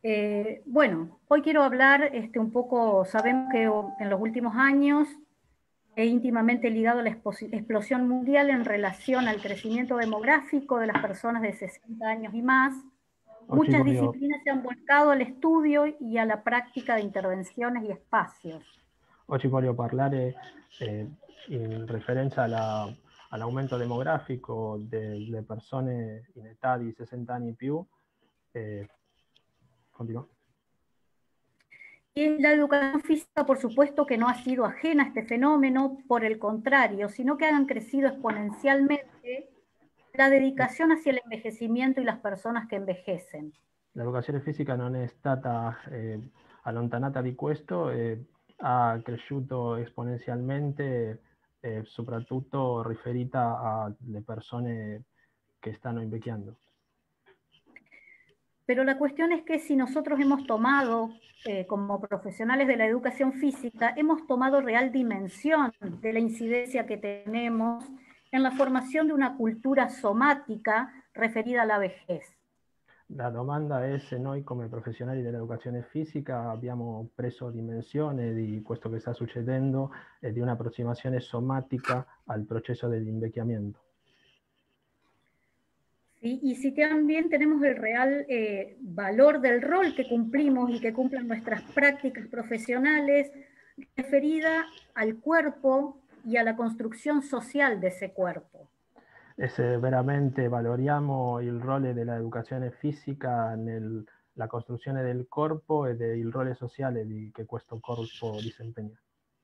Bueno, hoy quiero hablar un poco, sabemos que en los últimos años es íntimamente ligado a la explosión mundial en relación al crecimiento demográfico de las personas de 60 años y más. Oggi Muchas voglio, disciplinas se han volcado al estudio y a la práctica de intervenciones y espacios. oggi voglio parlare in riferenza all'aumento demografico delle persone in età di 60 anni in più. Eh, continua. Y la educación física, por supuesto, que no ha sido ajena a este fenómeno, por el contrario, sino que han crecido exponencialmente la dedicación hacia el envejecimiento y las personas que envejecen. L'educazione fisica non è stata allontanata di questo, ha cresciuto esponenzialmente, soprattutto riferita alle persone che stanno invecchiando. Pero la cuestión es que si nosotros hemos tomado, como profesionales de la educación física, hemos tomado real dimensión de la incidencia que tenemos en la formación de una cultura somática referida a la vejez. La domanda è se noi come professionali dell'educazione fisica abbiamo preso dimensione di questo che sta succedendo e di un'approssimazione somatica al processo dell'invecchiamento. ¿Sí? Y si también tenemos el real valor del rol que cumplimos y que cumplen nuestras prácticas profesionales referida al cuerpo y a la construcción social de ese cuerpo. E se veramente valoriamo il ruolo dell'educazione fisica nella costruzione del corpo e del ruolo sociale che questo corpo disempeña.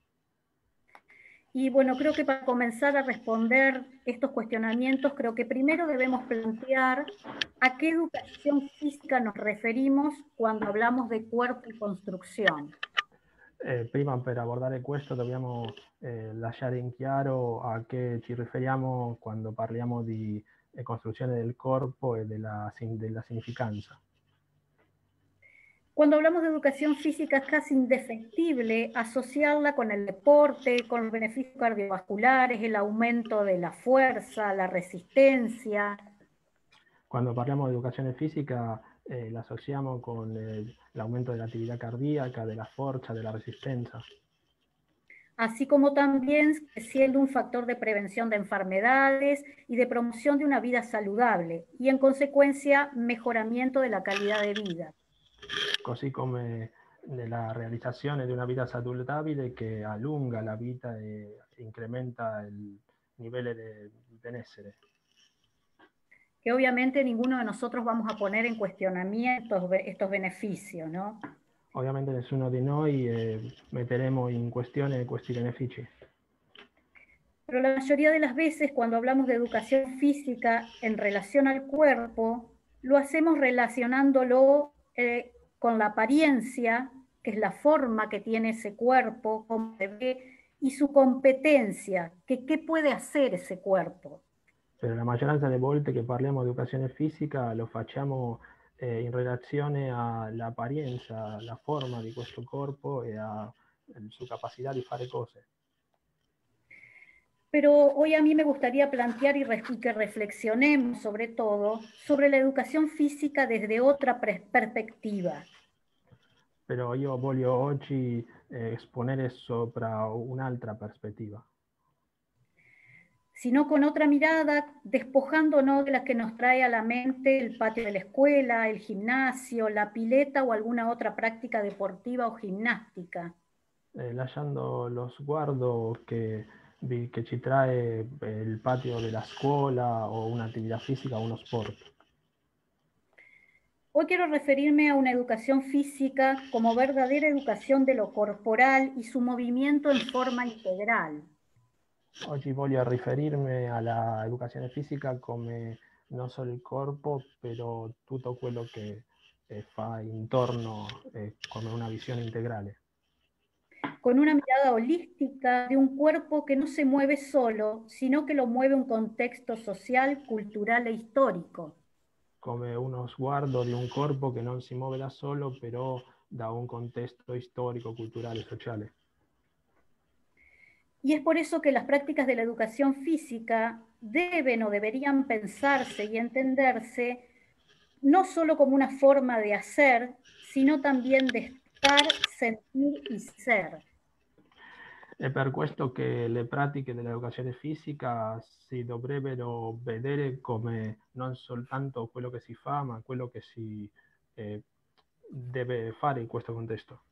Y bueno, creo que para comenzar a responder estos cuestionamientos, creo que primero debemos plantear a qué educación física nos referimos cuando hablamos de cuerpo y construcción. Prima per abordare questo dobbiamo lasciare in chiaro a che ci riferiamo quando parliamo di costruzione del corpo e della significanza. Cuando hablamos de educación física es casi indefectible asociarla con el deporte, con los beneficios cardiovasculares, el aumento de la fuerza, la resistencia. Quando parliamo di educazione fisica la associamo con l'aumento dell'attività cardiaca, della forza, della resistenza. Así como también siendo un factor de prevención de enfermedades y de promoción de una vida saludable y en consecuencia mejoramiento de la calidad de vida. Così come nella realizzazione di una vita saludabile che allunga la vita e incrementa il livello di benessere. Que obviamente ninguno de nosotros vamos a poner en cuestionamiento estos beneficios, ¿no? Ovviamente nessuno di noi metteremo in questione questi benefici. Pero la mayoría de las veces cuando hablamos de educación física en relación al cuerpo, lo hacemos relacionándolo con la apariencia, que es la forma que tiene ese cuerpo, cómo se ve, y su competencia, que qué puede hacer ese cuerpo. Per la maggioranza delle volte che parliamo di educazione fisica lo facciamo in relazione all'apparenza, alla forma di questo corpo e alla sua capacità di fare cose. Pero hoy a mí me gustaría plantear y que reflexionemos sobre todo sobre la educación física desde otra perspectiva. Però io voglio oggi esponere sopra un'altra prospettiva. Sino con otra mirada, despojándonos de la que nos trae a la mente el patio de la escuela, el gimnasio, la pileta o alguna otra práctica deportiva o gimnástica. Lasciando lo sguardo che ci trae il patio della scuola o un'attività fisica o uno sport. Hoy quiero referirme a una educación física como verdadera educación de lo corporal y su movimiento en forma integral. Oggi voglio riferirmi all'educazione fisica come non solo il corpo, però tutto quello che fa intorno come una visione integrale. Con una mirada holística de un cuerpo que no se mueve solo, sino que lo mueve un contexto social, cultural e histórico. Come uno sguardo di un corpo che non si muove da solo, però da un contesto storico, culturale e sociale. Y es por eso que las prácticas de la educación física deben o deberían pensarse y entenderse no solo como una forma de hacer, sino también de estar, sentir y ser. E per questo che le pratiche dell'educazione fisica si dovrebbero vedere come non soltanto quello che si fa, ma quello che si deve fare in questo contesto.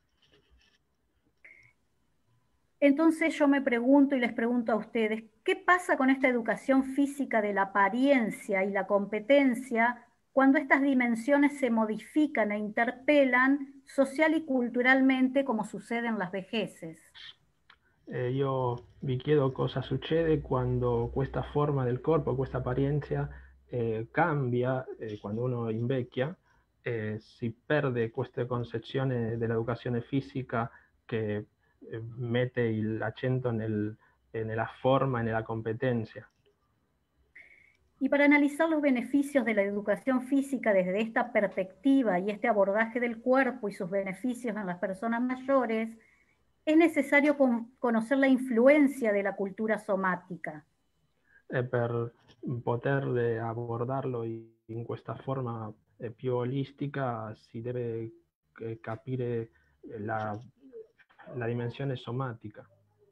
Entonces yo me pregunto y les pregunto a ustedes, ¿qué pasa con esta educación física de la apariencia y la competencia cuando estas dimensiones se modifican e interpelan social y culturalmente como sucede en las vejeces? Io vi chiedo cosa succede quando questa forma del corpo, questa apparenza cambia quando uno invecchia, si perde questa concezione dell'educazione fisica che mette l'accento nella forma e nella competenza. Y para analizar los beneficios de la educación física desde esta perspectiva y este abordaje del cuerpo y sus beneficios en las personas mayores, es necesario conocer la influencia de la cultura somática. E per poter abordarlo in questa forma più olistica si deve capire la dimensione somatica.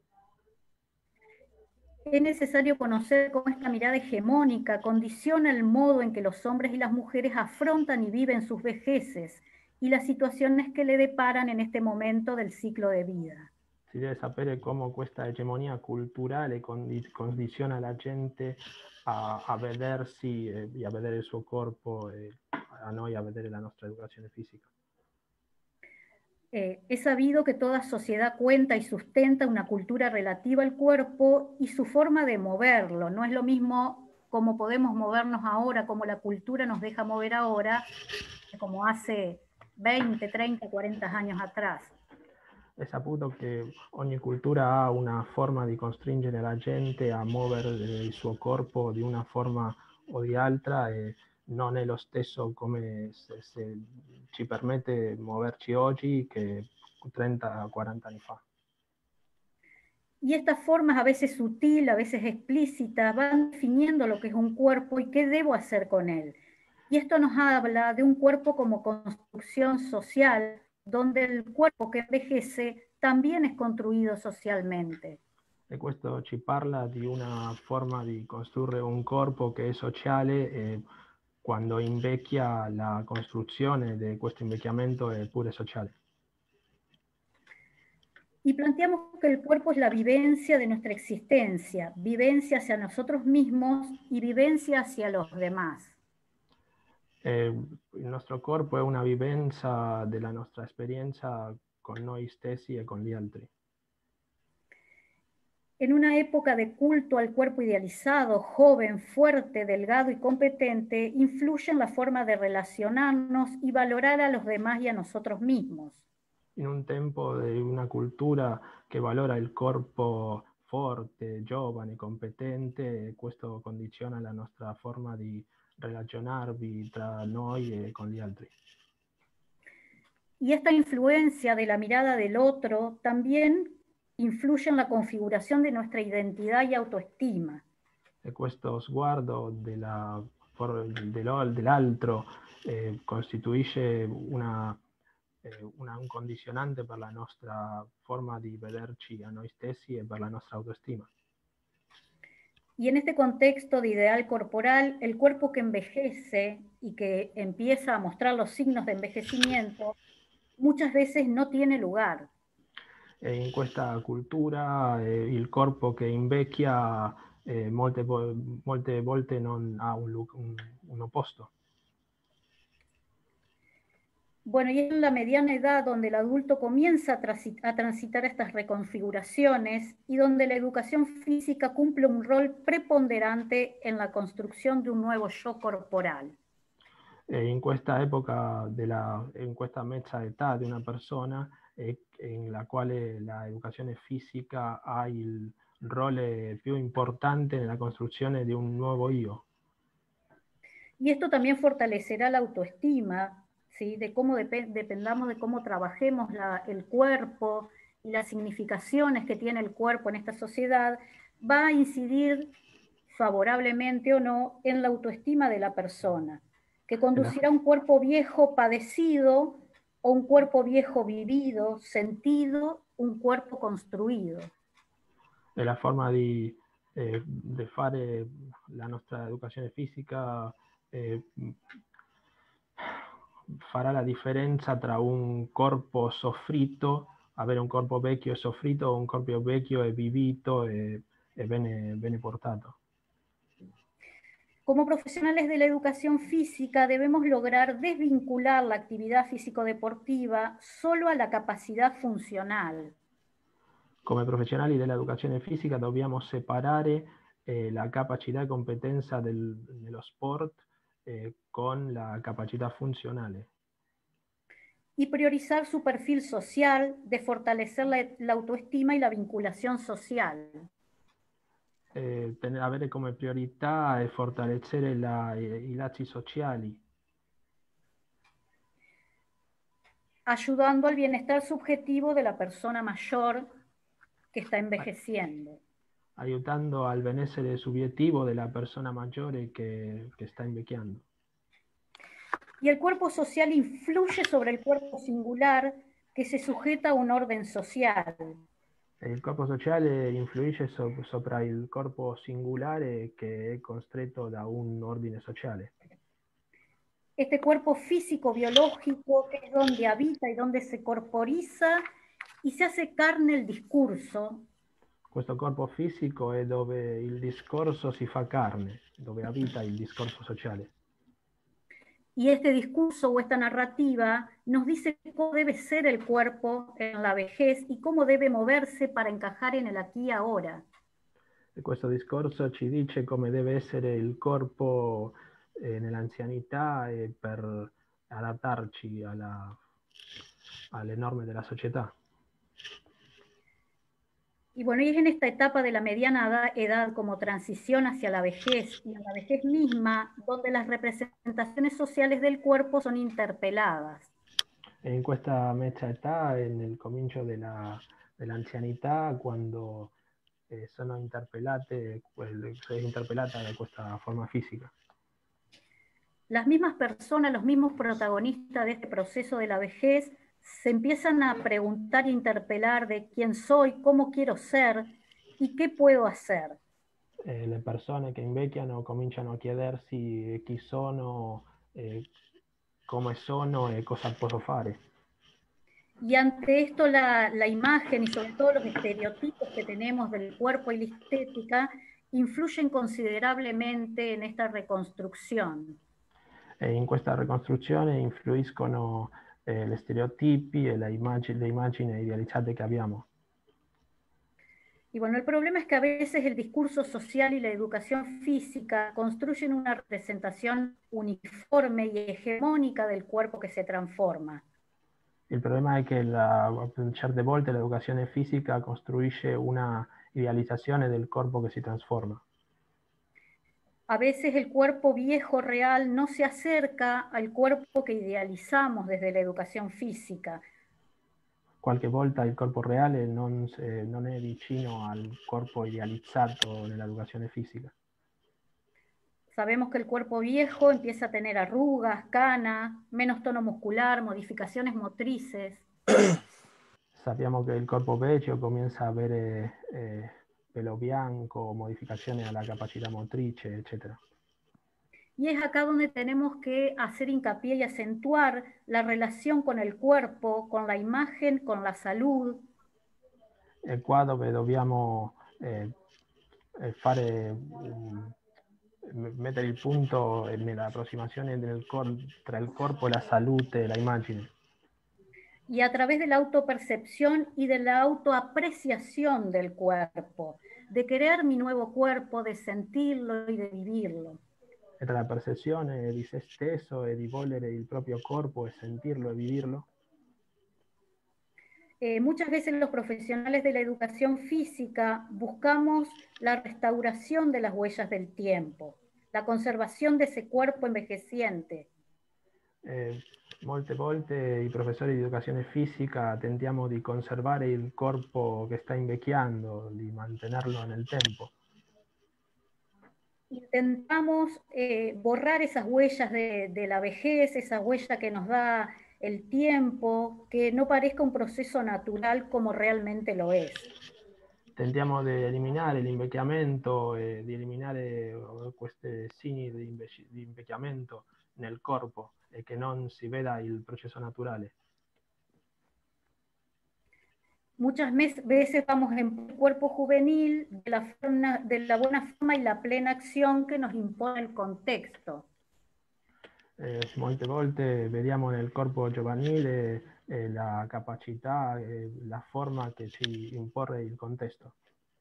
Es necesario conocer cómo esta mirada hegemónica condiciona el modo en que los hombres y las mujeres afrontan y viven sus vejeces y las situaciones que le deparan en este momento del ciclo de vida. Si deve sapere come questa egemonia culturale condiziona la gente a vedersi e a vedere il suo corpo e a noi a vedere la nostra educazione fisica. Es sabido que toda sociedad cuenta y sustenta una cultura relativa al cuerpo y su forma de moverlo. No es lo mismo como podemos movernos ahora, como la cultura nos deja mover ahora, como hace 20, 30, 40 años atrás. È saputo che ogni cultura ha una forma di costringere la gente a muovere il suo corpo di una forma o di altra e non è lo stesso come se ci permette di muoverci oggi che 30-40 anni fa. Y estas formas, a veces sutil, a veces explícitas, van definiendo lo que es un cuerpo y qué debo hacer con él. Y esto nos habla de un cuerpo como construcción social, donde el cuerpo que envejece también es construido socialmente. E questo ci parla di una forma di costruire un corpo che è sociale e quando invecchia la costruzione di questo invecchiamento è pure sociale. Y planteamos que el cuerpo es la vivencia de nuestra existencia, vivencia hacia nosotros mismos y vivencia hacia los demás. Il nostro corpo è una vivenza della nostra esperienza con noi stessi e con gli altri. En una época de culto al cuerpo idealizado, joven, fuerte, delgado y competente, influye en la forma de relacionarnos y valorar a los demás y a nosotros mismos. In un tempo di una cultura che valora il corpo forte, giovane, competente, questo condiziona la nostra forma di relazionarvi tra noi e con gli altri. Y esta influencia de la mirada del otro también influye en la configuración de nuestra identidad y autoestima. E questo sguardo dell'altro costituisce un condizionante per la nostra forma di vederci a noi stessi e per la nostra autoestima. Y en este contexto de ideal corporal, el cuerpo que envejece y que empieza a mostrar los signos de envejecimiento, muchas veces no tiene lugar. E in questa cultura il corpo che invecchia molte volte non ha un opposto. Bueno, y es en la mediana edad donde el adulto comienza a transitar estas reconfiguraciones y donde la educación física cumple un rol preponderante en la construcción de un nuevo yo corporal. In questa epoca, in questa mezza età di una persona, in la quale l'educazione fisica ha il ruolo più importante nella costruzione di un nuovo io. Y esto también fortalecerá la autoestima, ¿sí? De cómo dependamos de cómo trabajemos el cuerpo y las significaciones que tiene el cuerpo en esta sociedad, va a incidir favorablemente o no en la autoestima de la persona, que conducirá a un cuerpo viejo, padecido, o un cuerpo viejo vivido, sentido, un cuerpo construito. È la forma di fare la nostra educazione fisica farà la differenza tra un corpo soffritto, avere un corpo vecchio e soffritto, o un corpo vecchio e vivito e bene portato. Como profesionales de la educación física debemos lograr desvincular la actividad físico-deportiva solo a la capacidad funcional. Come professionali dell'educazione fisica dobbiamo separare la capacità e competenza nello sport con la capacità funzionale. Y priorizar su perfil social, de fortalecer la autoestima y la vinculación social. Avere come priorità e fortalecere i lazzi sociali. Ayudando al bienestar subjetivo de la persona mayor que está envejeciendo. Aiutando al benessere subjetivo della persona maggiore che sta invecchiando. Y el cuerpo social influye sobre el cuerpo singular que se sujeta a un orden social. Il corpo sociale influisce sopra il corpo singolare che è costretto da un ordine sociale. Este cuerpo físico biológico que es donde habita y donde se corporiza y se hace carne el discurso. Questo corpo fisico è dove il discorso si fa carne, dove abita il discorso sociale. Y este discurso o esta narrativa nos dice cómo debe ser el cuerpo en la vejez y cómo debe moverse para encajar en el aquí y ahora. E questo discorso ci dice come deve essere il corpo nell'anzianità e per adattarci alle norme della società. Y bueno, y es en esta etapa de la mediana edad como transición hacia la vejez y en la vejez misma donde las representaciones sociales del cuerpo son interpeladas. E in questa mezza età e nel comincio dell'anzianità, quando sono interpellate, è interpellata da questa forma fisica. Las mismas personas, los mismos protagonistas de este proceso de la vejez se empiezan a preguntar e interpelar de quién soy, cómo quiero ser y qué puedo hacer. Le persone che invecchiano cominciano a chiedersi chi sono, come sono e cosa posso fare. Y ante esto la imagen y sobre todo los estereotipos que tenemos del cuerpo y la estética influyen considerablemente en esta reconstrucción. E in questa ricostruzione influiscono gli stereotipi e le immagini idealizzate che abbiamo. Y bueno, el problema es que a veces el discurso social y la educación física construyen una representación uniforme y hegemónica del cuerpo que se transforma. Il problema è che certe volte l'educazione fisica costruisce una idealizzazione del corpo che si trasforma. A veces el cuerpo viejo real no se acerca al cuerpo que idealizamos desde la educación física. Qualche volta il corpo reale non è vicino al corpo idealizzato nell'educazione fisica. Sabemos que el cuerpo viejo empieza a tener arrugas, canas, menos tono muscular, modificaciones motrices. Sappiamo che il corpo vecchio comincia a avere pelo bianco, modificazioni alla capacità motrice, eccetera. Y es acá donde tenemos que hacer hincapié y acentuar la relación con el cuerpo, con la imagen, con la salud. È qua dove dobbiamo mettere il punto nell'approssimazione tra il corpo e la salute e la immagine. Y a través de la autopercepción y de la autoapreciación del cuerpo, de querer mi nuevo cuerpo, de sentirlo y de vivirlo. E tra la percezione di se stesso e di volere il proprio corpo e sentirlo e vivirlo. Muchas veces los profesionales de la educación física buscamos la restauración de las huellas del tiempo, la conservación de ese cuerpo envejeciente. Molte volte i professori di educazione fisica tentiamo di conservare il corpo che sta invecchiando, di mantenerlo nel tempo. Intentamos borrar esas huellas de la vejez, esa huella que nos da el tiempo, que no parezca un proceso natural como realmente lo es. Tentiamo di eliminare l'invecchiamento e di eliminare questi segni di invecchiamento nel corpo e che non si veda il processo naturale. Muchas veces vamos en cuerpo juvenil de la buena forma y la plena acción que nos impone el contexto. Molte volte vediamo nel corpo giovanile la capacità, la forma che ci impone il contesto.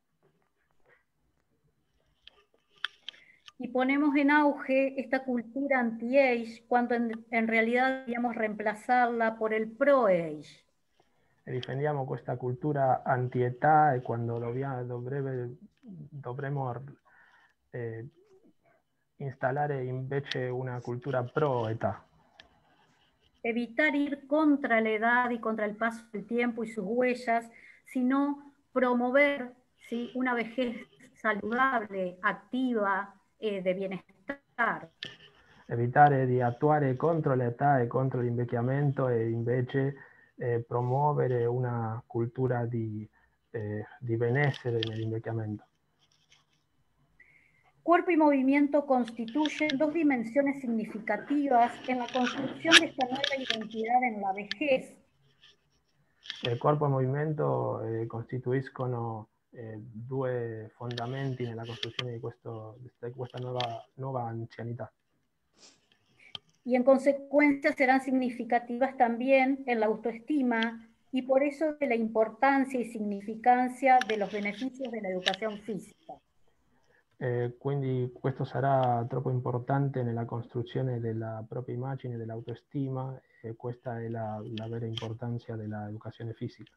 Y ponemos en auge esta cultura anti-age cuando en realidad deberíamos reemplazarla por el pro-age. E difendiamo questa cultura anti-età e quando dovremmo installare invece una cultura pro-età. Evitar ir contra la edad y contra el paso del tiempo y sus huellas, sino promover, ¿sí?, una vejez saludable, activa, de bienestar. Evitare di attuare contro l'età e contro l'invecchiamento e invece promuovere una cultura di benessere nell'invecchiamento. Cuerpo y movimiento constituyen dos dimensiones significativas en la construcción de esta nueva identidad en la vejez. Il corpo e il movimento costituiscono due fondamenti nella costruzione di questa nuova anzianità. Y en consecuencia serán significativas también en la autoestima y por eso de la importancia y significancia de los beneficios de la educación física. Quindi questo sarà troppo importante nella costruzione della propria immagine, dell'autostima, e questa è la vera importanza dell'educazione fisica.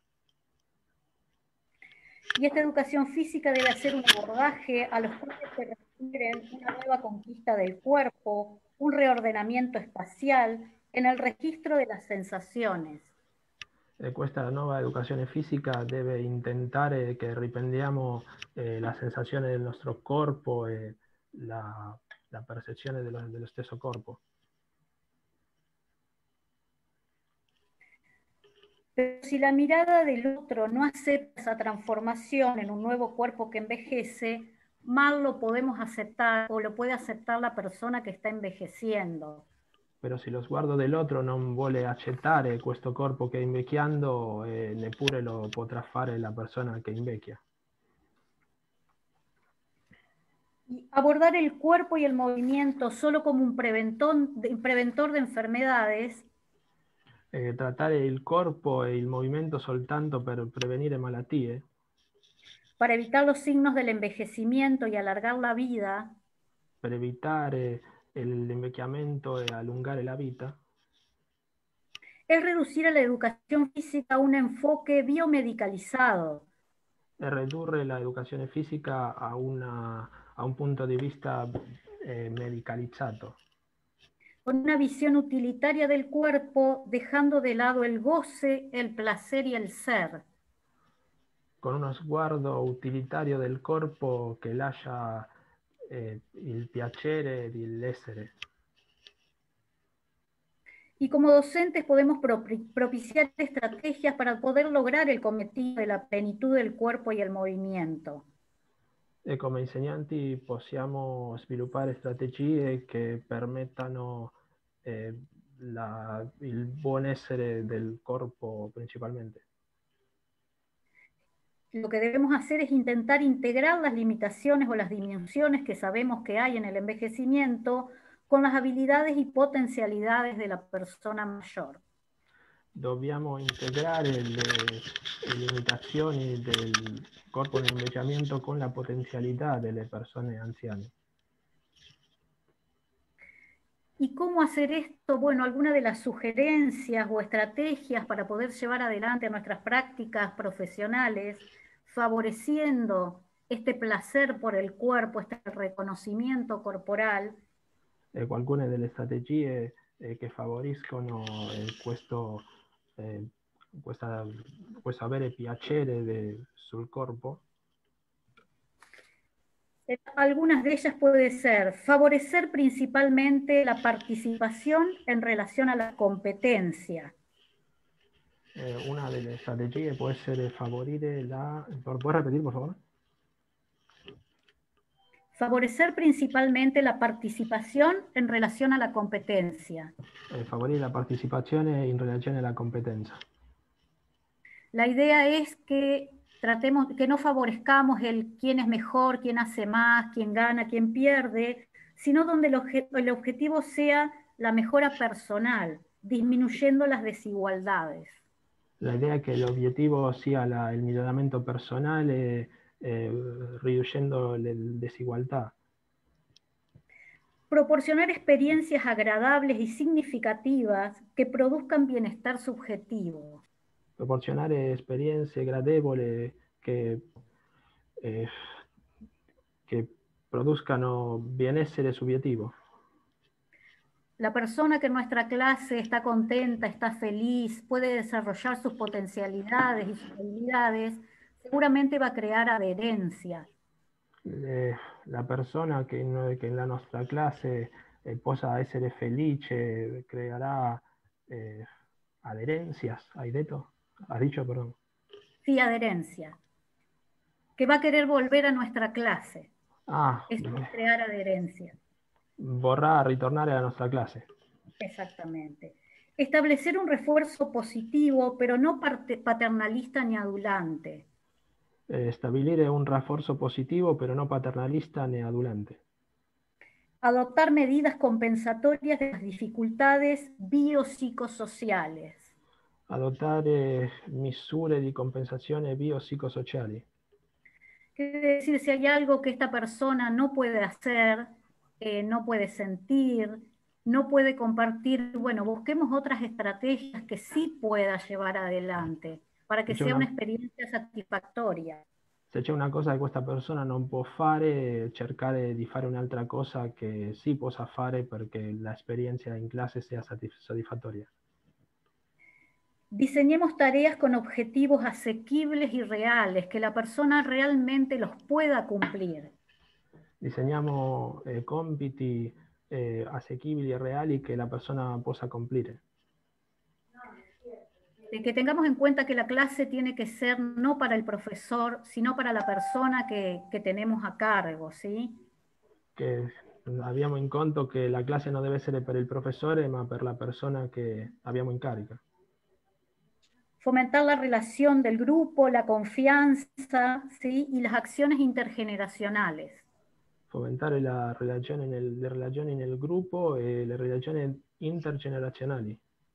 Y esta educación física debe hacer un abordaje a los cuales se refieren una nueva conquista del cuerpo, un reordenamiento espacial en el registro de las sensaciones. Questa nuova educazione fisica deve intentare che riprendiamo la sensazione del nostro corpo e la percezione dello stesso corpo. Pero si la mirada del otro no acepta esa transformación en un nuevo cuerpo que envejece, mal lo podemos aceptar o lo puede aceptar la persona que está envejeciendo. Però se lo sguardo dell'altro non vuole accettare questo corpo che è invecchiando, neppure lo potrà fare la persona che invecchia. Y abordar el cuerpo y el movimiento solo como un preventor de enfermedades Trattare il corpo e il movimento soltanto per prevenire malattie, para evitar los signos del envejecimiento y alargar la vida, per evitare l'invecchiamento e allungare la vita, es reducir a la educación física un enfoque biomedicalizado, e ridurre l'educazione fisica a un punto di vista medicalizzato, con una visión utilitaria del cuerpo, dejando de lado el goce, el placer y el ser. con uno sguardo utilitario del corpo che lascia il piacere dell'essere. Y como docentes podemos propiciar estrategias para poder lograr el cometido de la plenitud del cuerpo y el movimiento. E come insegnanti possiamo sviluppare strategie che permettano il buon essere del corpo principalmente. Lo que debemos hacer es intentar integrar las limitaciones o las disminuciones que sabemos que hay en el envejecimiento con las habilidades y potencialidades de la persona mayor. Dobbiamo integrare le limitazioni del corpo nell'invecchiamento con la potenzialità delle persone anziane. ¿Y cómo hacer esto? Bueno, algunas de las sugerencias o estrategias para poder llevar adelante nuestras prácticas profesionales, favoreciendo este placer por el cuerpo, este reconocimiento corporal. Alcune delle strategie che favoriscono questo avere piacere sul corpo. Algunas de ellas puede ser favorecer principalmente la participación en relación a la competencia. Una de las estrategias puede ser favorir la... ¿Puedes repetir, por favor? Favorecer principalmente la participación en relación a la competencia. Favorir la participación en relación a la competencia. La idea es que tratemos, que no favorezcamos el quién es mejor, quién hace más, quién gana, quién pierde, sino donde el objetivo sea la mejora personal, disminuyendo las desigualdades. La idea es que el objetivo sea el mejoramiento personal, reduciendo la desigualdad. Proporcionar experiencias agradables y significativas que produzcan bienestar subjetivo. Proporcionar experiencias agradables eh, que produzcan bienestar subjetivo. La persona que en nuestra clase está contenta, está feliz, puede desarrollar sus potencialidades y sus habilidades, seguramente va a crear adherencia. La persona que en la nostra clase possa essere felice creará adherencias. ¿Hai detto? Ha dicho, perdón. Sí, adherencia. Que va a querer volver a nuestra clase. Ah, Eso es crear adherencia. vorrà ritornare alla nostra clase. Exactamente. Establecer un refuerzo positivo, pero no paternalista ni adulante. Stabilire un rafforzo positivo, pero no paternalista ni adulante. Adoptar medidas compensatorias de las dificultades biopsicosociales. Adottare misure di compensazione biopsicosociali. Quiere decir, si hay algo que esta persona no puede hacer, no puede sentir, no puede compartir, bueno, busquemos otras estrategias que sí pueda llevar adelante para que sea una experiencia satisfactoria. Se c'è una cosa che questa persona non può fare, cercare di fare un'altra cosa che sì possa fare perché l'esperienza in classe sia soddisfattoria. Diseñemos tareas con objetivos asequibles y reales, que la persona realmente los pueda cumplir. Disegniamo compiti asequibili e reali che la persona possa compiere. De que tengamos en cuenta que la clase tiene que ser no para el profesor, sino para la persona que tenemos a cargo, ¿sí? Che abbiamo in conto che la classe non deve essere per il professore, ma per la persona che abbiamo in carica. Fomentar la relación del grupo, la confianza, ¿sí? Y las acciones intergeneracionales. Fomentare le relazioni nel gruppo e le relazioni intergenerazionali.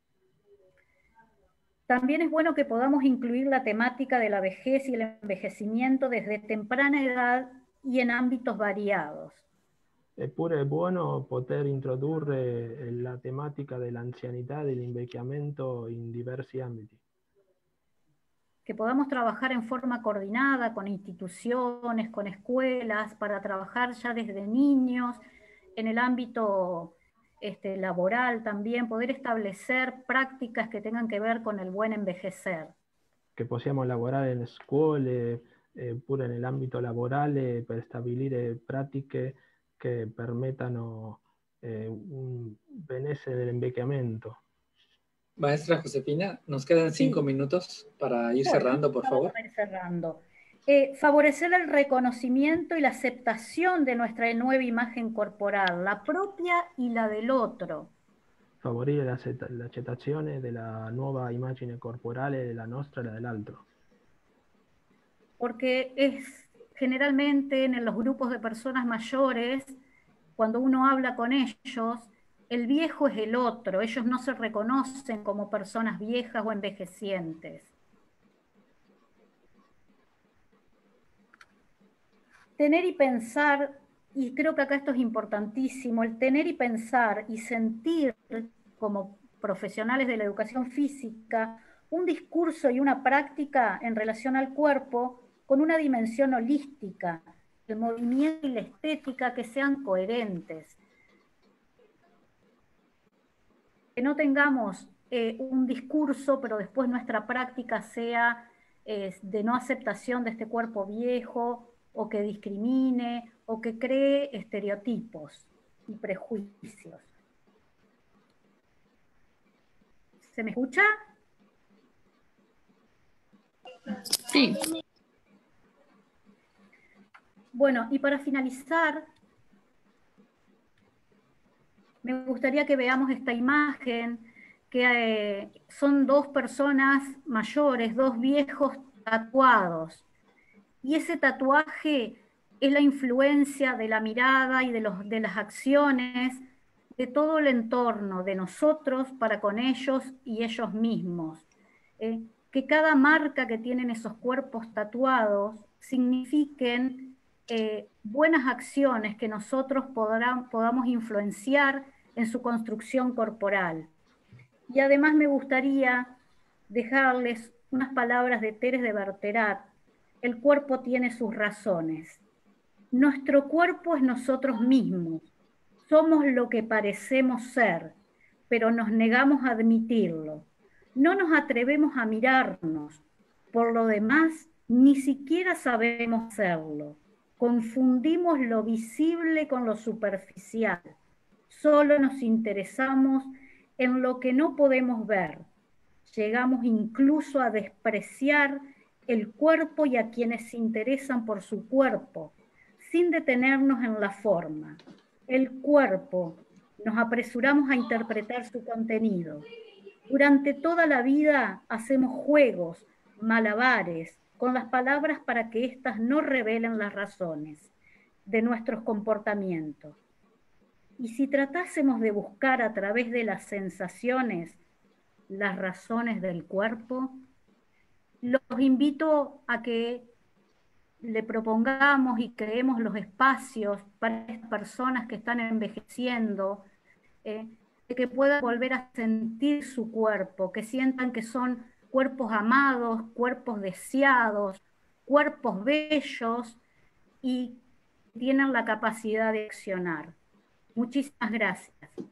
También es bueno que podamos incluir la temática de la vejez y el envejecimiento desde temprana edad y en ámbitos variados. Eppure è buono poter introdurre la tematica dell'anzianità e dell'invecchiamento in diversi ambiti. Que podamos trabajar en forma coordinada con instituciones, con escuelas, para trabajar ya desde niños, en el ámbito laboral también, poder establecer prácticas que tengan que ver con el buen envejecer. Che possiamo lavorare in scuole, pure nell'ambito laborale, per stabilire pratiche che permettano un benessere dell'invecchiamento. Maestra Josefina, nos quedan 5 minutos para ir cerrando, por favor. Vamos a ir cerrando. Favorecer el reconocimiento y la aceptación de nuestra nueva imagen corporal, la propia y la del otro. Favorire l'accettazione della nuova immagine corporale della nostra e dell'altro. Porque es generalmente en los grupos de personas mayores, cuando uno habla con ellos, el viejo es el otro, ellos no se reconocen como personas viejas o envejecientes. Tener y pensar, y creo que acá esto es importantísimo, el tener y pensar y sentir como profesionales de la educación física un discurso y una práctica en relación al cuerpo con una dimensión holística, el movimiento y la estética que sean coherentes. Que no tengamos un discurso, pero después nuestra práctica sea de no aceptación de este cuerpo viejo o que discrimine, o que cree estereotipos y prejuicios. ¿Se me escucha? Sí. Bueno, y para finalizar, me gustaría que veamos esta imagen, que son dos personas mayores, dos viejos tatuados. Y ese tatuaje es la influencia de la mirada y de las acciones de todo el entorno, de nosotros para con ellos y ellos mismos. Que cada marca que tienen esos cuerpos tatuados signifiquen buenas acciones que nosotros podamos influenciar en su construcción corporal. Y además me gustaría dejarles unas palabras de Thérèse de Bergerac. El cuerpo tiene sus razones. Nuestro cuerpo es nosotros mismos. Somos lo que parecemos ser, pero nos negamos a admitirlo. No nos atrevemos a mirarnos. Por lo demás, ni siquiera sabemos hacerlo. Confundimos lo visible con lo superficial. Solo nos interesamos en lo que no podemos ver. Llegamos incluso a despreciar el cuerpo y a quienes se interesan por su cuerpo, sin detenernos en la forma. El cuerpo, nos apresuramos a interpretar su contenido. Durante toda la vida hacemos juegos, malabares, con las palabras para que éstas no revelen las razones de nuestros comportamientos. Y si tratásemos de buscar a través de las sensaciones las razones del cuerpo, los invito a que le propongamos y creemos los espacios para estas personas que están envejeciendo, que puedan volver a sentir su cuerpo, que sientan que son cuerpos amados, cuerpos deseados, cuerpos bellos y tienen la capacidad de accionar. Muchísimas gracias.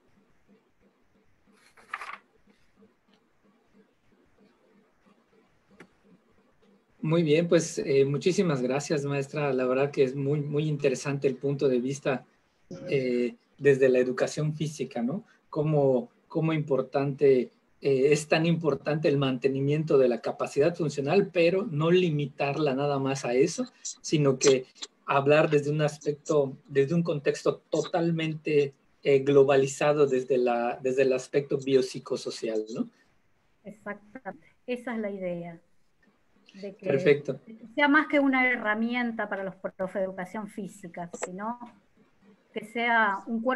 Muy bien, pues muchísimas gracias, maestra. La verdad que es muy, muy interesante el punto de vista desde la educación física, ¿no? Cómo importante, es tan importante el mantenimiento de la capacidad funcional, pero no limitarla nada más a eso, sino que hablar desde un aspecto, desde un contexto totalmente globalizado desde el aspecto biopsicosocial, ¿no? Exactamente, esa es la idea. De que Perfecto. sea más que una herramienta para los profes de educación física, sino que sea un cuerpo